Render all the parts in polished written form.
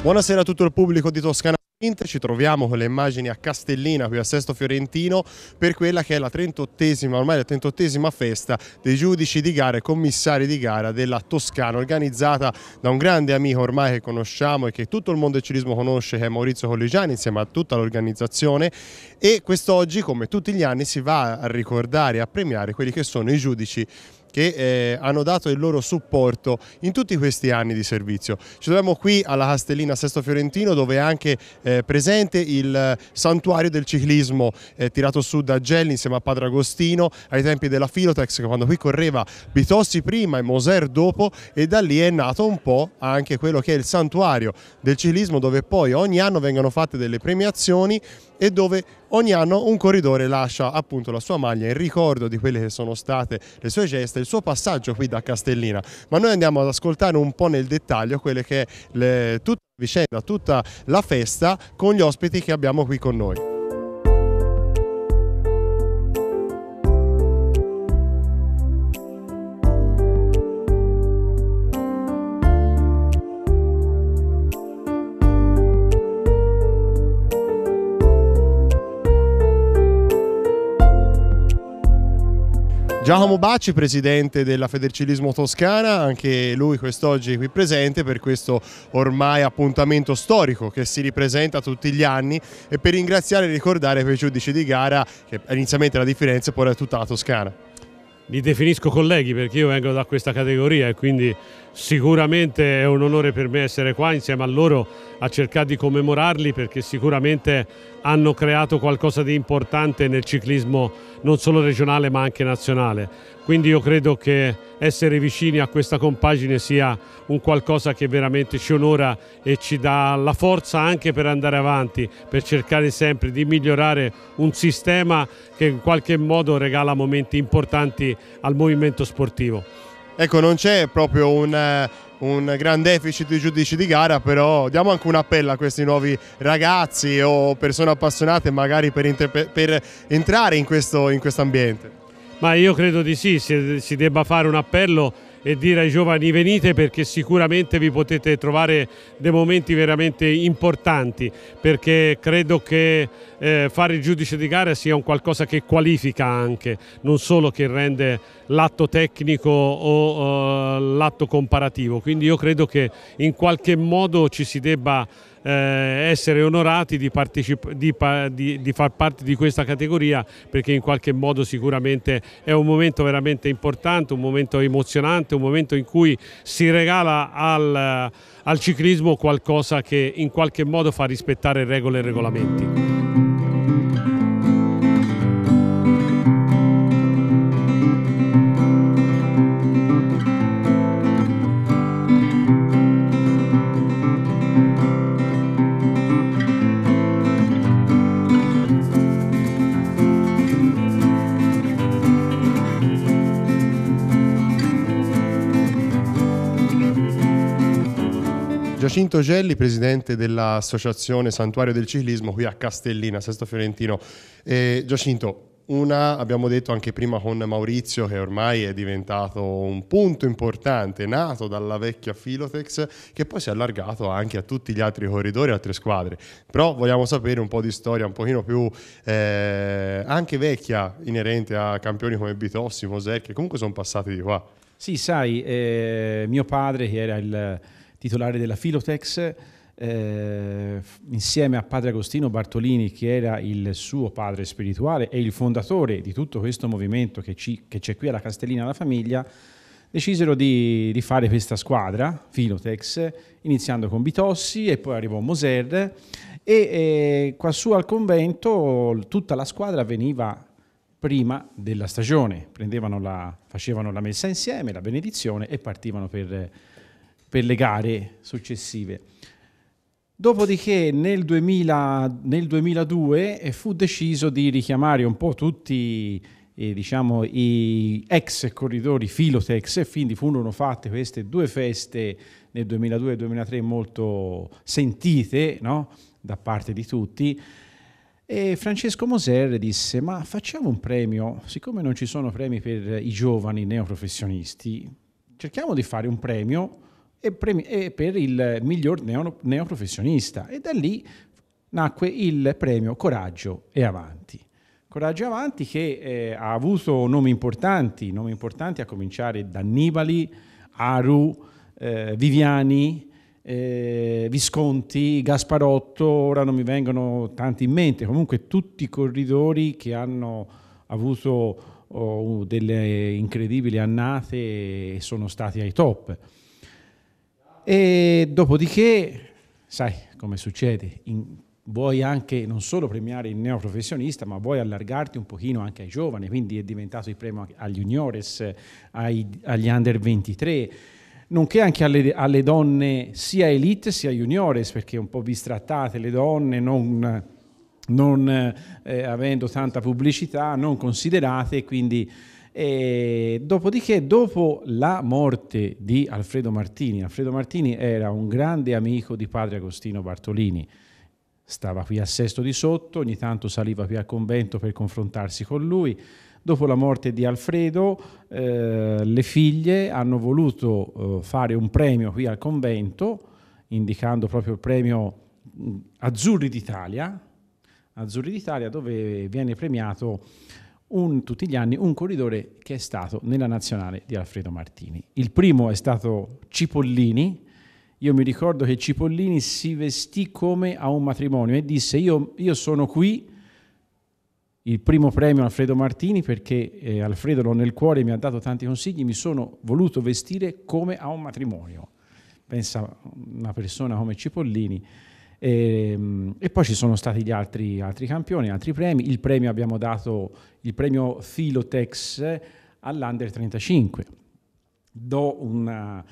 Buonasera a tutto il pubblico di Toscana Sprint, ci troviamo con le immagini a Castellina, qui a Sesto Fiorentino, per quella che è la 38esima, ormai la 38esima festa dei giudici di gara e commissari di gara della Toscana, organizzata da un grande amico ormai che conosciamo e che tutto il mondo del ciclismo conosce, che è Maurizio Collegiani, insieme a tutta l'organizzazione, e quest'oggi, come tutti gli anni, si va a ricordare e a premiare quelli che sono i giudici che hanno dato il loro supporto in tutti questi anni di servizio. Ci troviamo qui alla Castellina Sesto Fiorentino, dove è anche presente il santuario del ciclismo tirato su da Gelli insieme a Padre Agostino ai tempi della Filotex, quando qui correva Bitossi prima e Moser dopo, e da lì è nato un po' anche quello che è il santuario del ciclismo, dove poi ogni anno vengono fatte delle premiazioni e dove ogni anno un corridore lascia appunto la sua maglia in ricordo di quelle che sono state le sue gesta, il suo passaggio qui da Castellina. Ma noi andiamo ad ascoltare un po' nel dettaglio quelle che è tutta la vicenda, tutta la festa, con gli ospiti che abbiamo qui con noi. Giacomo Bacci, presidente della Federcilismo Toscana, anche lui quest'oggi qui presente per questo ormai appuntamento storico che si ripresenta tutti gli anni, e per ringraziare e ricordare quei giudici di gara che inizialmente la differenza poi era tutta la Toscana. Li definisco colleghi perché io vengo da questa categoria e quindi sicuramente è un onore per me essere qua insieme a loro a cercare di commemorarli, perché sicuramente hanno creato qualcosa di importante nel ciclismo non solo regionale ma anche nazionale. Quindi io credo che essere vicini a questa compagine sia un qualcosa che veramente ci onora e ci dà la forza anche per andare avanti, per cercare sempre di migliorare un sistema che in qualche modo regala momenti importanti al movimento sportivo. Ecco, non c'è proprio un gran deficit di giudici di gara, però diamo anche un appello a questi nuovi ragazzi o persone appassionate magari per entrare in questo ambiente. Ma io credo di sì, si debba fare un appello e dire ai giovani: venite, perché sicuramente vi potete trovare dei momenti veramente importanti, perché credo che fare il giudice di gara sia un qualcosa che qualifica anche, non solo che rende l'atto tecnico o l'atto comparativo. Quindi io credo che in qualche modo ci si debba essere onorati di far parte di questa categoria, perché in qualche modo sicuramente è un momento veramente importante, un momento emozionante, un momento in cui si regala al ciclismo qualcosa che in qualche modo fa rispettare regole e regolamenti. Giacinto Gelli, presidente dell'associazione Santuario del Ciclismo qui a Castellina, Sesto Fiorentino. Giacinto, abbiamo detto anche prima con Maurizio, che ormai è diventato un punto importante, nato dalla vecchia Filotex, che poi si è allargato anche a tutti gli altri corridori e altre squadre. Però vogliamo sapere un po' di storia un pochino più anche vecchia, inerente a campioni come Bitossi, Moser, che comunque sono passati di qua. Sì, sai, mio padre, che era il titolare della Filotex, insieme a Padre Agostino Bartolini, che era il suo padre spirituale e il fondatore di tutto questo movimento che c'è qui alla Castellina la Famiglia, decisero di fare questa squadra Filotex, iniziando con Bitossi e poi arrivò Moser, e quassù al convento tutta la squadra veniva prima della stagione, facevano la messa insieme, la benedizione e partivano per le gare successive. Dopodiché nel 2002 fu deciso di richiamare un po' tutti diciamo, i ex corridori Filotex, e quindi furono fatte queste due feste nel 2002 e 2003 molto sentite, no? Da parte di tutti. E Francesco Moser disse: ma facciamo un premio, siccome non ci sono premi per i giovani neoprofessionisti, cerchiamo di fare un premio e per il miglior neoprofessionista, e da lì nacque il premio Coraggio e Avanti. Coraggio e Avanti che ha avuto nomi importanti a cominciare da Nibali, Aru, Viviani, Visconti, Gasparotto, ora non mi vengono tanti in mente, comunque tutti corridori che hanno avuto delle incredibili annate e sono stati ai top. E dopodiché, sai come succede, vuoi anche non solo premiare il neoprofessionista, ma vuoi allargarti un pochino anche ai giovani, quindi è diventato il premio agli juniores, agli under 23, nonché anche alle donne sia elite sia juniores, perché un po' bistrattate le donne, non avendo tanta pubblicità, non considerate, quindi dopodiché, dopo la morte di Alfredo Martini era un grande amico di padre Agostino Bartolini, stava qui a Sesto di Sotto, ogni tanto saliva qui al convento per confrontarsi con lui. Dopo la morte di Alfredo, le figlie hanno voluto fare un premio qui al convento, indicando proprio il premio Azzurri d'Italia, dove viene premiato tutti gli anni un corridore che è stato nella nazionale di Alfredo Martini. Il primo è stato Cipollini. Io mi ricordo che Cipollini si vestì come a un matrimonio e disse: io sono qui, il primo premio Alfredo Martini, perché Alfredo l'ho nel cuore, mi ha dato tanti consigli, mi sono voluto vestire come a un matrimonio. Pensa una persona come Cipollini. E poi ci sono stati gli altri campioni, altri premi. Abbiamo dato il premio Filotex all'Under 35. Do una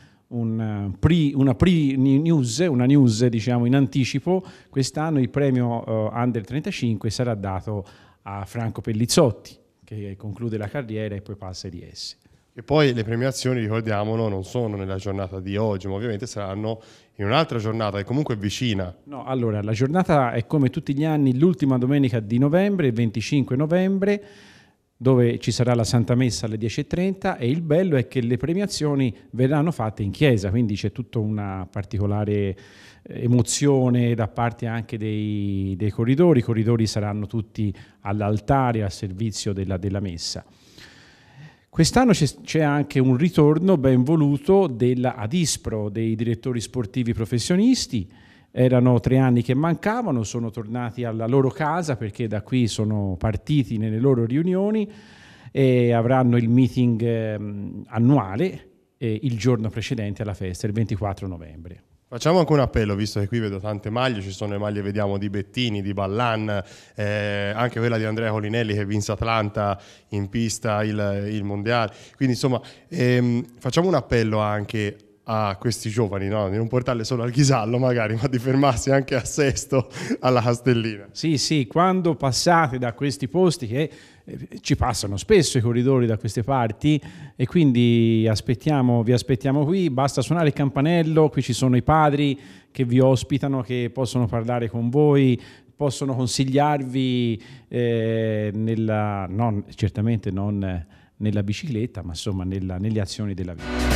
news diciamo in anticipo: quest'anno il premio Under 35 sarà dato a Franco Pellizzotti, che conclude la carriera e poi passa ai DS. E poi le premiazioni, ricordiamolo, non sono nella giornata di oggi, ma ovviamente saranno in un'altra giornata che comunque è vicina. No, allora, la giornata è come tutti gli anni l'ultima domenica di novembre, il 25 novembre, dove ci sarà la Santa Messa alle 10:30, e il bello è che le premiazioni verranno fatte in chiesa, quindi c'è tutta una particolare emozione da parte anche dei corridori. I corridori saranno tutti all'altare al servizio della messa. Quest'anno c'è anche un ritorno ben voluto della Adispro, dei direttori sportivi professionisti. Erano 3 anni che mancavano, sono tornati alla loro casa perché da qui sono partiti nelle loro riunioni e avranno il meeting annuale il giorno precedente alla festa, il 24 novembre. Facciamo anche un appello, visto che qui vedo tante maglie, ci sono le maglie, vediamo, di Bettini, di Ballan, anche quella di Andrea Colinelli che vinse Atlanta in pista il mondiale. Quindi insomma facciamo un appello anche a questi giovani, no? Di non portarle solo al Ghisallo magari, ma di fermarsi anche a Sesto, alla Castellina. Sì, quando passate da questi posti, che ci passano spesso i corridori da queste parti, e quindi vi aspettiamo qui, basta suonare il campanello, qui ci sono i padri che vi ospitano, che possono parlare con voi, possono consigliarvi certamente non nella bicicletta, ma insomma nelle azioni della vita.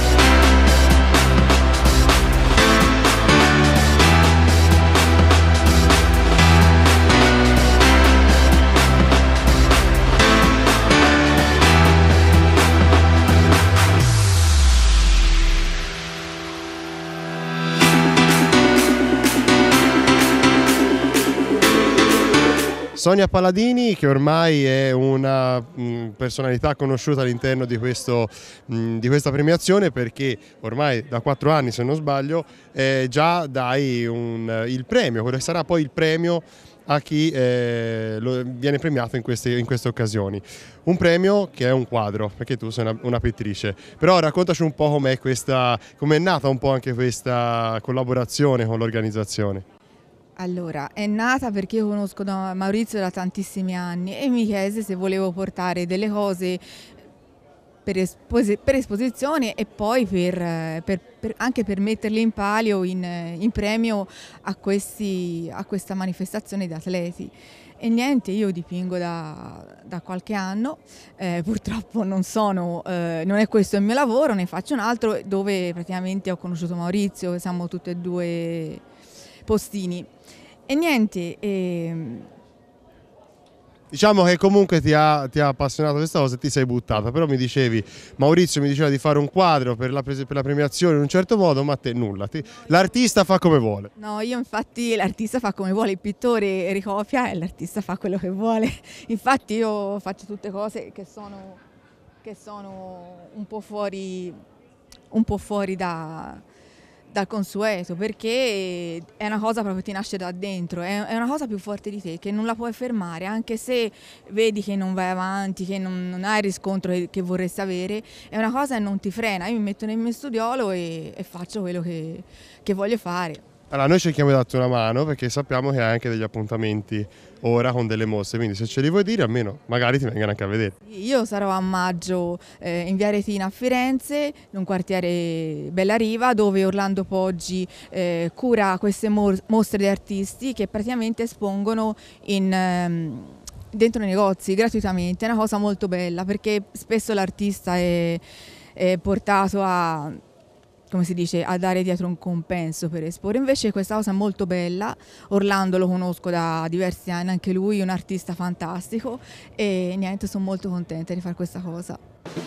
Sonia Paladini, che ormai è una personalità conosciuta all'interno di questa premiazione, perché ormai da 4 anni, se non sbaglio, già dai il premio, quello che sarà poi il premio a chi viene premiato in queste occasioni. Un premio che è un quadro, perché tu sei una pittrice. Però raccontaci un po' com'è nata un po' anche questa collaborazione con l'organizzazione. Allora, è nata perché io conosco Maurizio da tantissimi anni e mi chiese se volevo portare delle cose per esposizione e poi anche per metterle in palio in premio a questa manifestazione di atleti. E niente, io dipingo da qualche anno, purtroppo non è questo il mio lavoro, ne faccio un altro dove praticamente ho conosciuto Maurizio, siamo tutti e due postini. E niente, Diciamo che comunque ti ha appassionato questa cosa e ti sei buttata, però Maurizio mi diceva di fare un quadro per la premiazione in un certo modo, ma a te nulla, l'artista fa come vuole. no, io infatti l'artista fa come vuole, il pittore ricopia e l'artista fa quello che vuole. Infatti io faccio tutte cose che sono un po' fuori dal consueto, perché è una cosa proprio che ti nasce da dentro, è una cosa più forte di te, che non la puoi fermare, anche se vedi che non vai avanti, che non hai il riscontro che vorresti avere, è una cosa che non ti frena. Io mi metto nel mio studiolo e faccio quello che voglio fare. Allora, noi cerchiamo di darti una mano perché sappiamo che hai anche degli appuntamenti ora con delle mostre, quindi se ce li vuoi dire almeno magari ti vengano anche a vedere. Io sarò a maggio in Via Retina a Firenze, in un quartiere Bellariva, dove Orlando Poggi cura queste mostre di artisti che praticamente espongono dentro i negozi gratuitamente. È una cosa molto bella perché spesso l'artista è portato a dare dietro un compenso per esporre. Invece questa cosa è molto bella. Orlando lo conosco da diversi anni, anche lui è un artista fantastico e niente, sono molto contenta di fare questa cosa.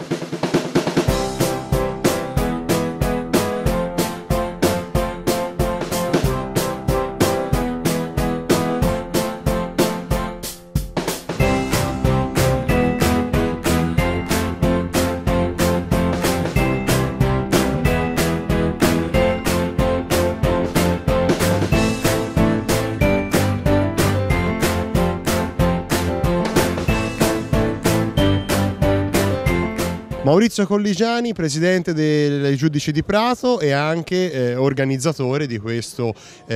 Maurizio Colligiani, presidente dei Giudici di Prato e anche organizzatore di questo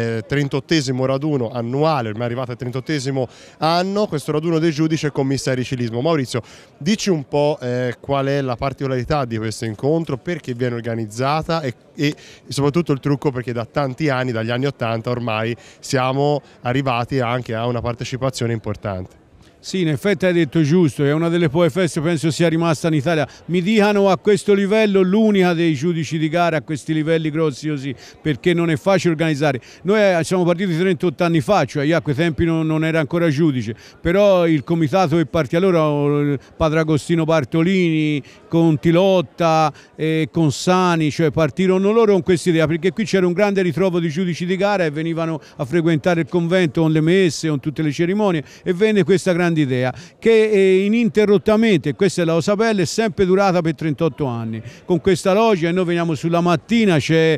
38esimo raduno annuale, ormai è arrivato al 38esimo anno, questo raduno dei giudici e commissari civilismo. Maurizio, dici un po' qual è la particolarità di questo incontro, perché viene organizzata e soprattutto il trucco, perché da tanti anni, dagli anni '80 ormai, siamo arrivati anche a una partecipazione importante. Sì, in effetti hai detto giusto, è una delle poche feste penso sia rimasta in Italia. Mi dicano a questo livello l'unica dei giudici di gara a questi livelli grossi così, perché non è facile organizzare. Noi siamo partiti 38 anni fa, cioè io a quei tempi non era ancora giudice, però il comitato che partì allora, padre Agostino Bartolini, con Tilotta, con Sani, cioè partirono loro con questa idea, perché qui c'era un grande ritrovo di giudici di gara e venivano a frequentare il convento con le messe, con tutte le cerimonie, e venne questa grande idea che ininterrottamente, questa è la cosa bella, è sempre durata per 38 anni con questa logia. E noi veniamo sulla mattina, c'è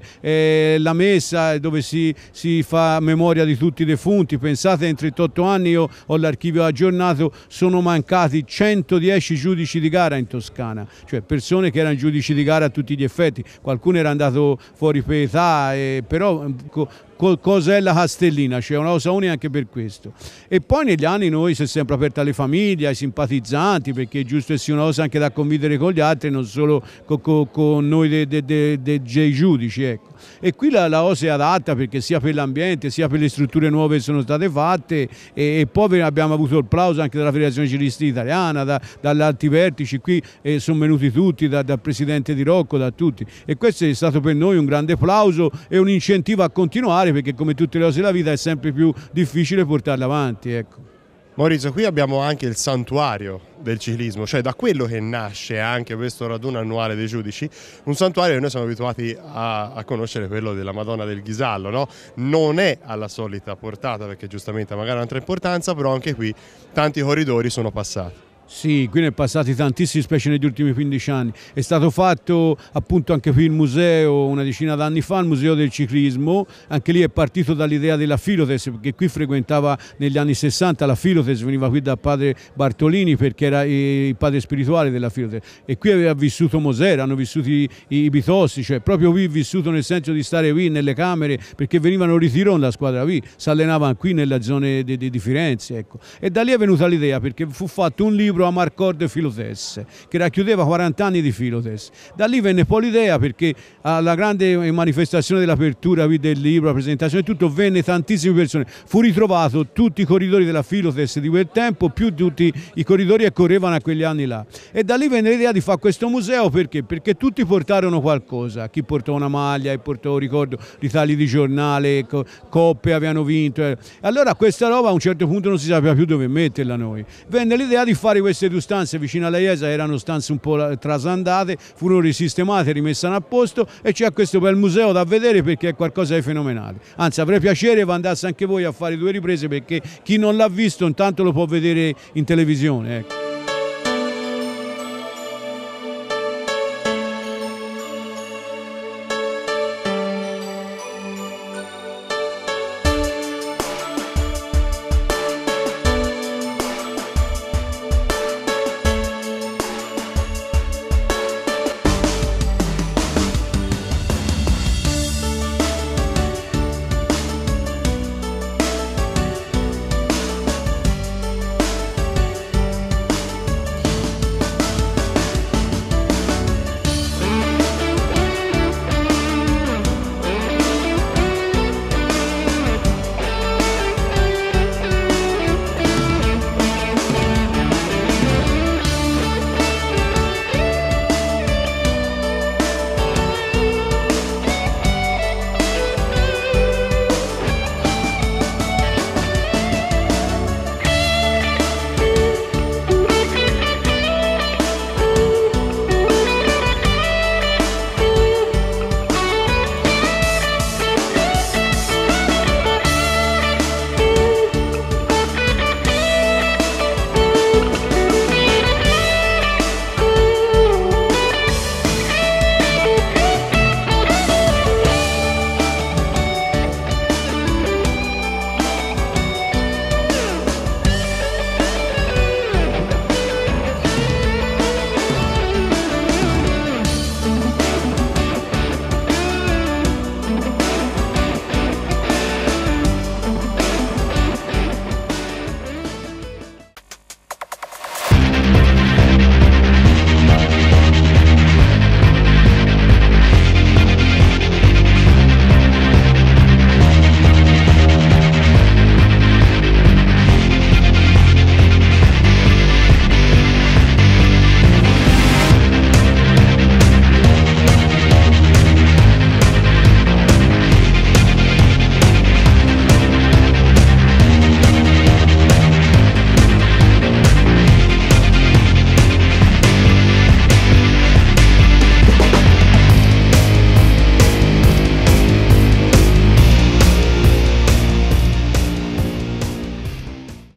la messa dove si fa memoria di tutti i defunti. Pensate, in 38 anni io ho l'archivio aggiornato, sono mancati 110 giudici di gara in Toscana, cioè persone che erano giudici di gara a tutti gli effetti, qualcuno era andato fuori per età, però cosa è la Castellina, c'è una cosa unica anche per questo. E poi negli anni noi si è sempre aperta alle famiglie, ai simpatizzanti, perché è giusto che sia una cosa anche da condividere con gli altri, non solo con noi dei giudici, ecco. E qui la cosa è adatta perché sia per l'ambiente sia per le strutture nuove che sono state fatte, e poi abbiamo avuto il plauso anche dalla Federazione Civilistica Italiana, dagli alti vertici, qui sono venuti tutti, dal presidente di Rocco, da tutti, e questo è stato per noi un grande plauso e un incentivo a continuare, perché come tutte le cose della vita è sempre più difficile portarle avanti, ecco. Maurizio, qui abbiamo anche il santuario del ciclismo, cioè da quello che nasce anche questo raduno annuale dei giudici, un santuario che noi siamo abituati a conoscere, quello della Madonna del Ghisallo, no? Non è alla solita portata perché giustamente magari ha un'altra importanza, però anche qui tanti corridori sono passati. Sì, qui ne è passati tantissimi, specie negli ultimi 15 anni. È stato fatto appunto anche qui il museo una decina d'anni fa, il museo del ciclismo. Anche lì è partito dall'idea della Filotes, perché qui frequentava negli anni 60 la Filotes, veniva qui da padre Bartolini perché era il padre spirituale della Filotes, e qui aveva vissuto Mosè, hanno vissuti i Bitossi, cioè proprio qui vissuto nel senso di stare qui nelle camere, perché venivano ritironi la squadra qui, si allenavano qui nella zona di Firenze, ecco. E da lì è venuta l'idea, perché fu fatto un libro libro Amarcord Filotes, che racchiudeva 40 anni di Filotes. Da lì venne poi l'idea, perché alla grande manifestazione dell'apertura del libro, la presentazione e tutto, venne tantissime persone. Fu ritrovato tutti i corridori della Filotes di quel tempo, più tutti i corridori che correvano a quegli anni là. E da lì venne l'idea di fare questo museo, perché? Perché tutti portarono qualcosa, chi portò una maglia, chi portò, ricordo, ritagli di giornale, coppe avevano vinto. Allora questa roba a un certo punto non si sapeva più dove metterla noi. Venne l'idea di fare queste due stanze vicino alla chiesa, erano stanze un po' trasandate, furono risistemate, rimesse a posto e c'è questo bel museo da vedere, perché è qualcosa di fenomenale. Anzi, avrei piacere che andasse anche voi a fare 2 riprese, perché chi non l'ha visto intanto lo può vedere in televisione. Ecco.